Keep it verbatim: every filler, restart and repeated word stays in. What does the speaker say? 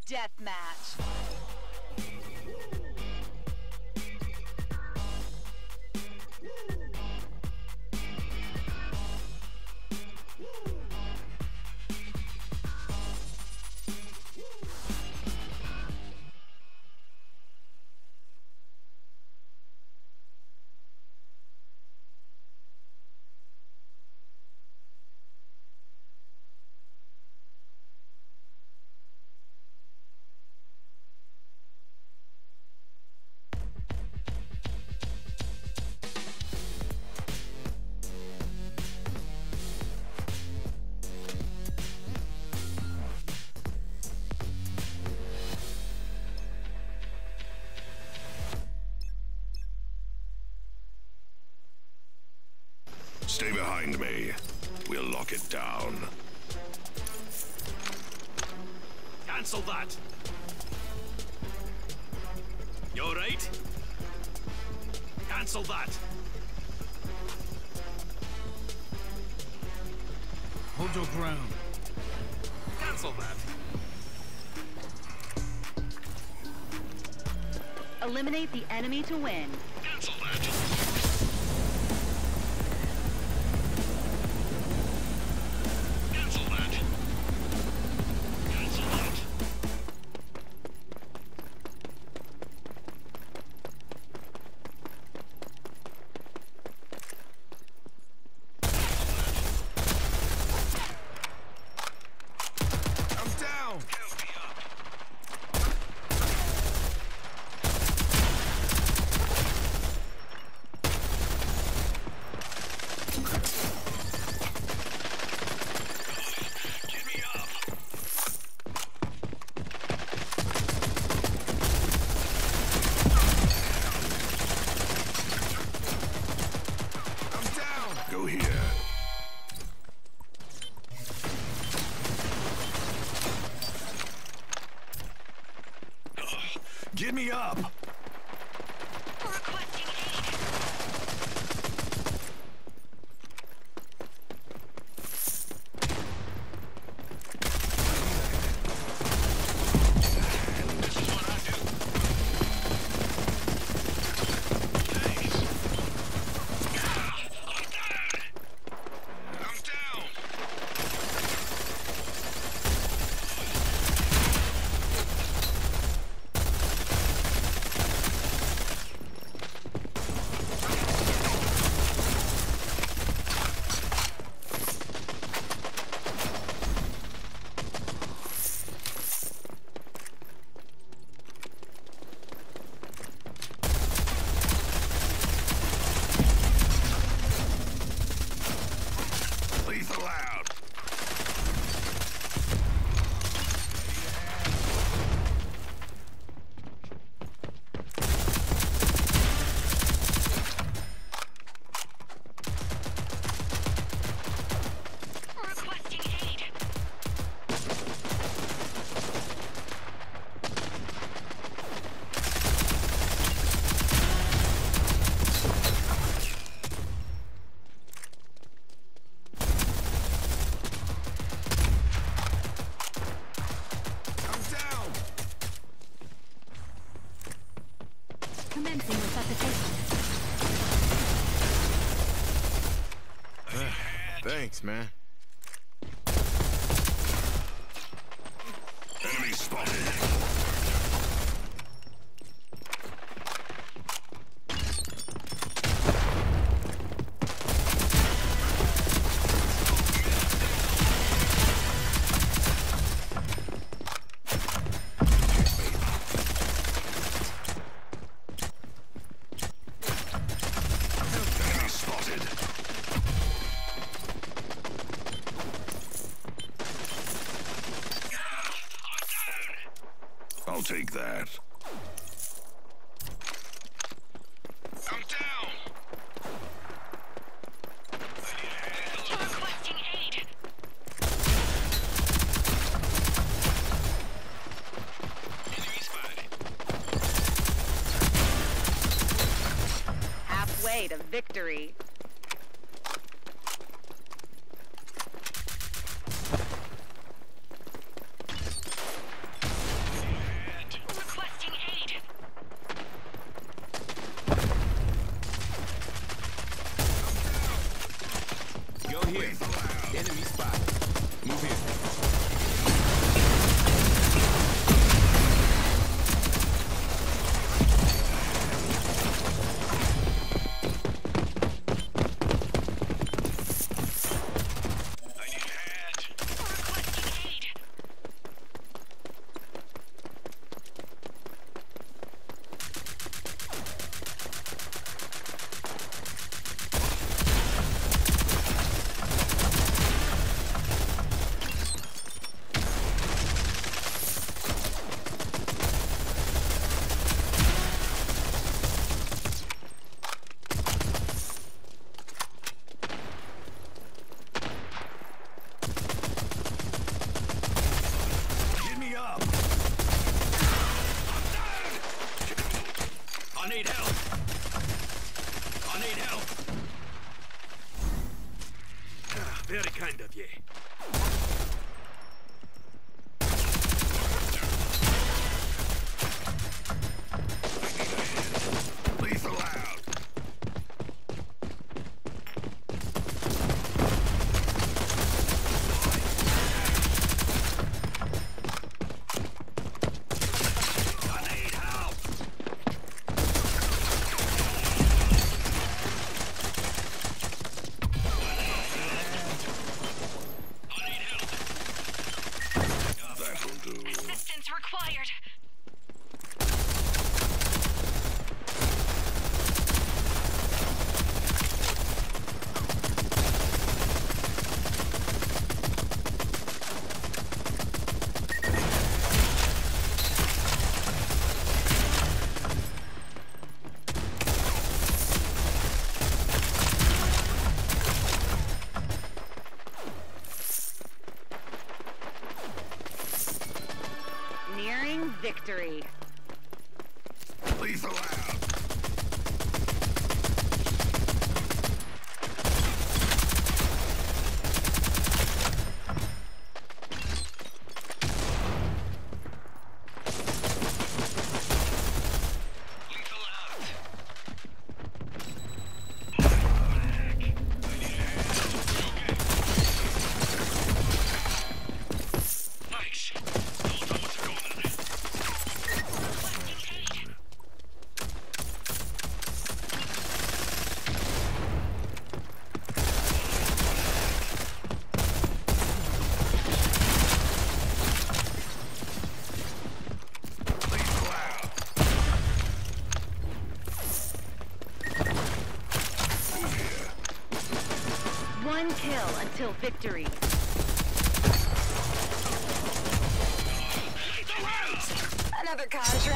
deathmatch. Stay behind me. We'll lock it down. Cancel that! You alright? Cancel that! Hold your ground. Cancel that! Eliminate the enemy to win. Cancel that! Go here. Get me up! Commencing resuscitation. Thanks, man. Enemy spotted. I'll take that. I'm down! Requesting aid. Enemy spotted. Halfway to victory. Move here. I need a hand. Requesting aid. Get me up. I need help. I need help. Ah, very kind of you. Lethal out. I need help. I need help. That'll do. Assistance required. Nearing victory. Lethal out. Lethal out. Nice. Those are what's going on. Requesting aid. Lethal out. Move here. One kill until victory. Another casualty.